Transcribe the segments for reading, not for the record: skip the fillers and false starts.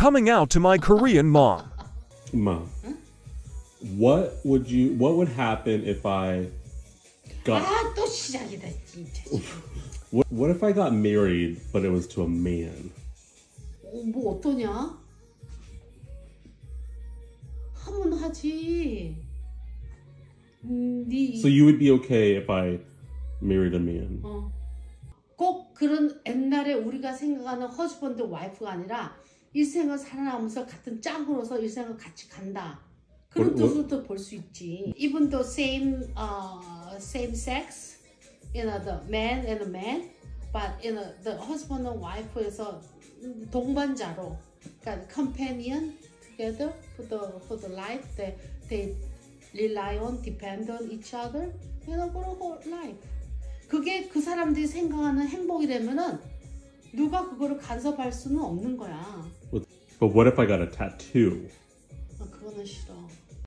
coming out to my Korean mom. Mom, what would happen if I got... 또 시작이다, 진짜. What if I got married, but it was to a man? 뭐 어떠냐? 하면 하지. So you would be okay if I married a man? 꼭 그런 옛날에 우리가 생각하는 허즈번드 와이프가 아니라 일생을 살아가면서 같은 짝으로서 일생을 같이 간다. 그런 뜻으로도 볼 수 있지. Even though same sex, the man and the man, but the husband and wife에서 동반자로, 그러니까 companion together for the life. They rely on, depend on each other, for the whole life. 그게 그 사람들이 생각하는 행복이라면은 누가 그거를 간섭할 수는 없는 거야. But what if I got a tattoo? 그거는 싫어.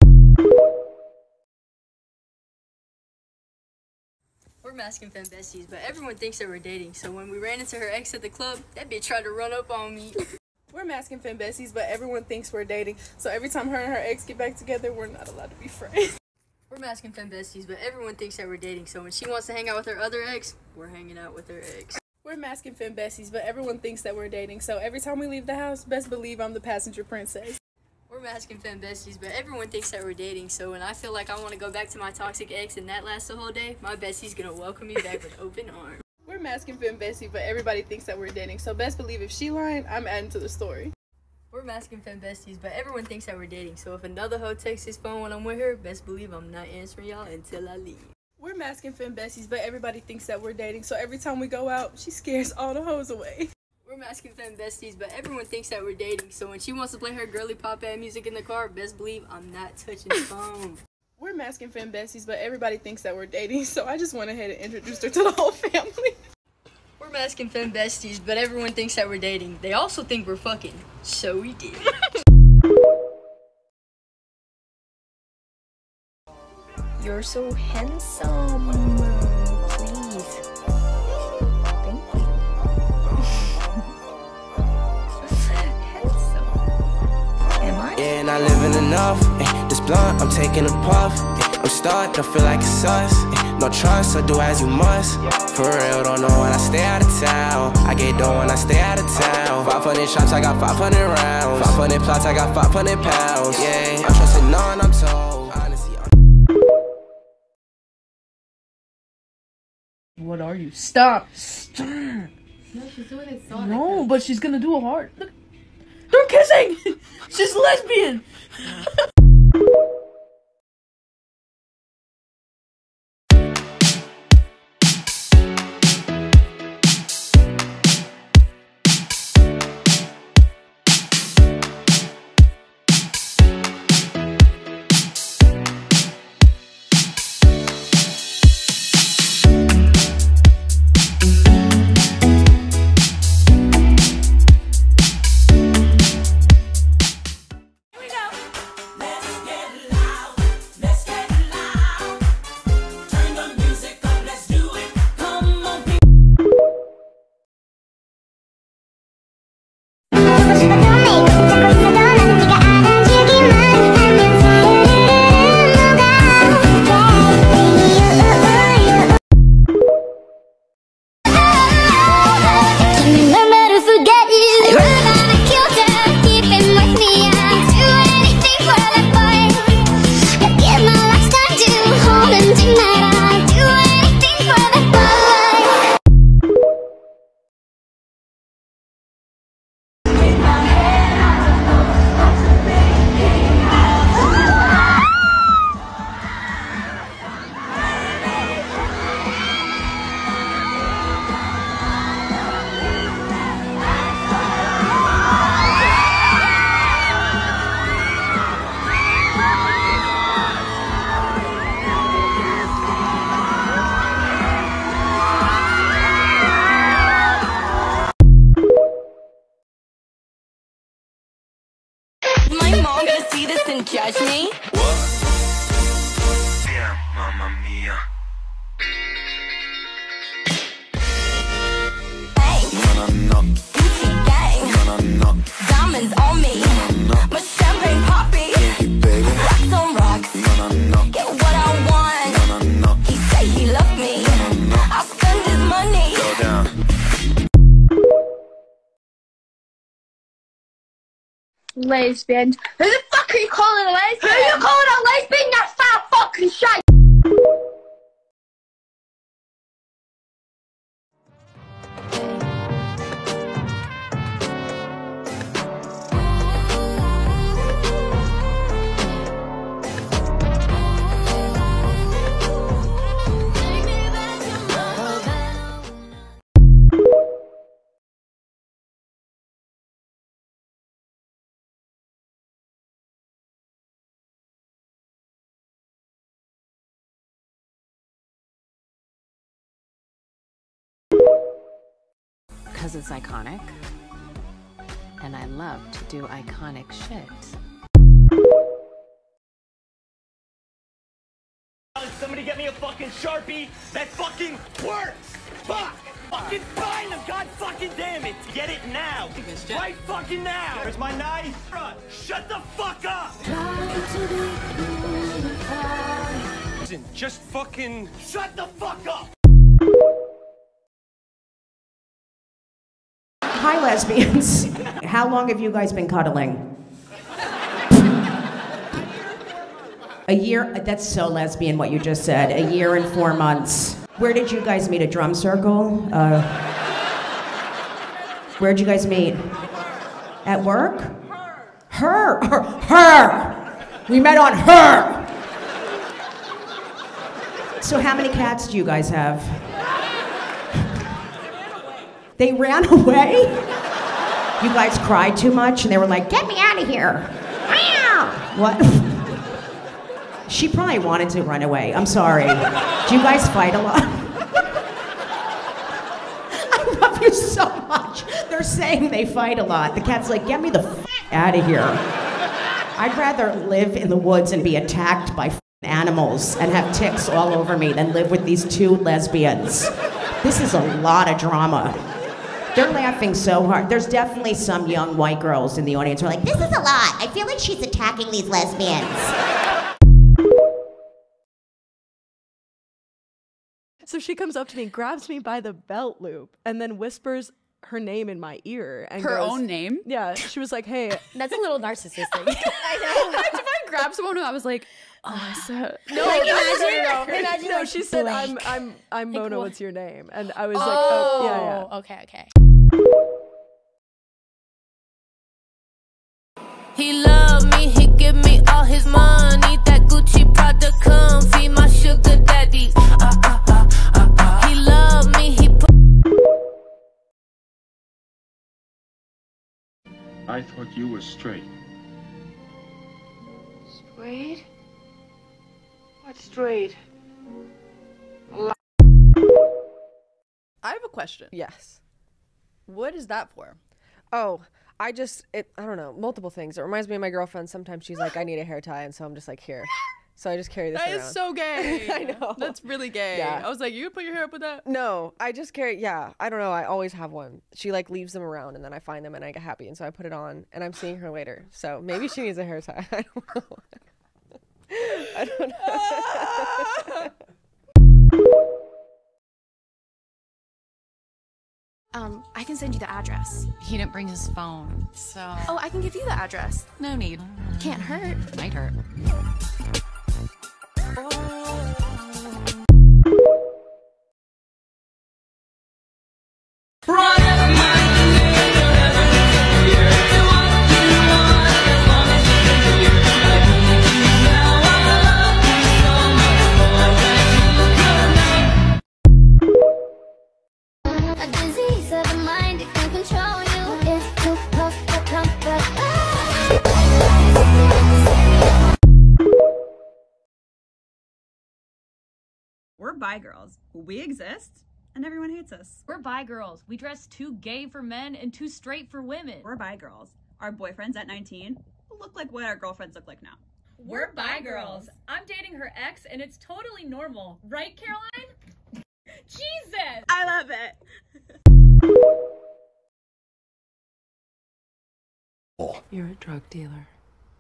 We're mask and femme besties, but everyone thinks that we're dating. So when we ran into her ex at the club, that bitch tried to run up on me. We're mask and femme besties, but everyone thinks we're dating. So every time her and her ex get back together, we're not allowed to be friends. We're mask and femme besties, but everyone thinks that we're dating. So when she wants to hang out with her other ex, we're hanging out with her ex. We're mask and femme besties, but everyone thinks that we're dating. So every time we leave the house, best believe I'm the passenger princess. We're mask and femme besties, but everyone thinks that we're dating. So when I feel like I want to go back to my toxic ex and that lasts the whole day, my bestie's gonna welcome me back with open arms. We're mask and femme besties, but everybody thinks that we're dating. So best believe if she lying, I'm adding to the story. We're mask and femme besties, but everyone thinks that we're dating. So if another hoe texts his phone when I'm with her, best believe I'm not answering y'all until I leave. We're mask and femme besties, but everybody thinks that we're dating. So every time we go out, she scares all the hoes away. We're mask and femme besties, but everyone thinks that we're dating. So when she wants to play her girly pop-ass music in the car, best believe I'm not touching the phone. We're mask and femme besties, but everybody thinks that we're dating. So I just went ahead and introduced her to the whole family. We're mask and femme besties, but everyone thinks that we're dating. They also think we're fucking. So we did. You're so handsome. Please. Thank you. Handsome. Am I? Yeah, not living enough. This blunt, I'm taking a puff. I'm starting to feel like it's us. No trust, so do as you must. For real, don't know when I stay out of town. I get dough when I stay out of town. 500 shots, I got 500 rounds. 500 plots, I got 500 pounds. Yeah, I'm trusting none, I'm told. Honestly, What are you? Stop! Stop! No, she's doing it so. No, but she's gonna do a heart. Look, they're kissing. She's lesbian. My mom gonna see this and judge me? what? Damn, mamma mia. Hey, No, no, no. Gucci gang, No, no, no. diamonds on me. Lesbian. Who the fuck are you calling a lesbian? Who are you calling a lesbian? That's fat fucking shit. Because it's iconic, and I love to do iconic shit. Somebody get me a fucking Sharpie that fucking works! Fuck! Fucking find them, god fucking damn it! Get it now! Right fucking now! Where's my knife? Shut the fuck up! Listen, just fucking... Shut the fuck up! Hi, lesbians. How long have you guys been cuddling? A year? That's so lesbian what you just said. A year and 4 months. Where did you guys meet? A drum circle? Where'd you guys meet? At work? Her! We met on her! So how many cats do you guys have? They ran away? You guys cried too much and they were like, get me out of here. What? She probably wanted to run away. I'm sorry. Do you guys fight a lot? I love you so much. They're saying they fight a lot. The cat's like, get me the f out of here. I'd rather live in the woods and be attacked by animals and have ticks all over me than live with these two lesbians. This is a lot of drama. They're laughing so hard. There's definitely some young white girls in the audience who are like, this is a lot. I feel like she's attacking these lesbians. So she comes up to me, grabs me by the belt loop, and then whispers her name in my ear. And her goes, own name? Yeah. She was like, hey. That's a little narcissistic. I know. If I grabbed someone who I was like, oh, so. No, imagine no, like she said, Blake. I'm Mona, what's your name? And I was like, Oh, yeah. Okay. He love me, he give me all his money. That Gucci Prada comfy, my sugar daddy. He love me, he put. I thought you were straight. Straight? What's straight? I have a question. Yes. What is that for? Oh, I don't know, multiple things. It reminds me of my girlfriend. Sometimes she's like, I need a hair tie, and so I'm just like, here. So I just carry this around. That is so gay. I know. That's really gay. Yeah. I was like, you put your hair up with that? No, I just carry, yeah, I don't know, I always have one. She like leaves them around and then I find them and I get happy, and so I put it on and I'm seeing her later. So maybe she needs a hair tie. I don't know. I don't know. I can send you the address. He didn't bring his phone, so. Oh, I can give you the address. No need. Can't hurt. Might hurt. We're bi girls. We exist, and everyone hates us. We're bi girls. We dress too gay for men and too straight for women. We're bi girls. Our boyfriends at 19 look like what our girlfriends look like now. We're bi girls. I'm dating her ex, and it's totally normal. Right, Caroline? Jesus! I love it. You're a drug dealer.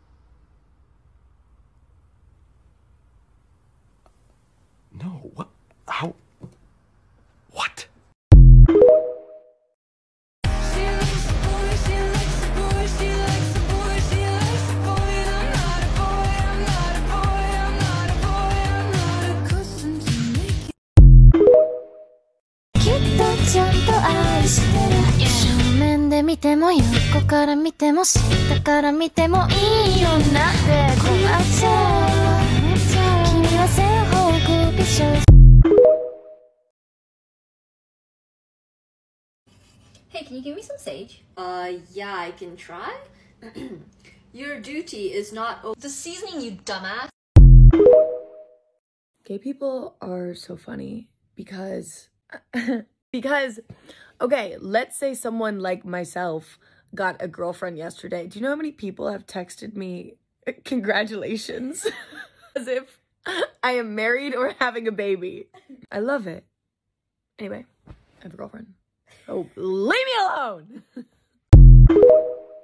No, what? How? What? してる正面で見ても横から見ても下から見てもいい女って困っちゃう君は正方向美少女 Hey, can you give me some sage? Yeah, I can try. Your duty is not the seasoning, you dumbass. Gay people are so funny because okay, let's say someone like myself got a girlfriend yesterday. Do you know how many people have texted me congratulations as if I am married or having a baby? I love it. Anyway, I have a girlfriend. Oh, leave me alone.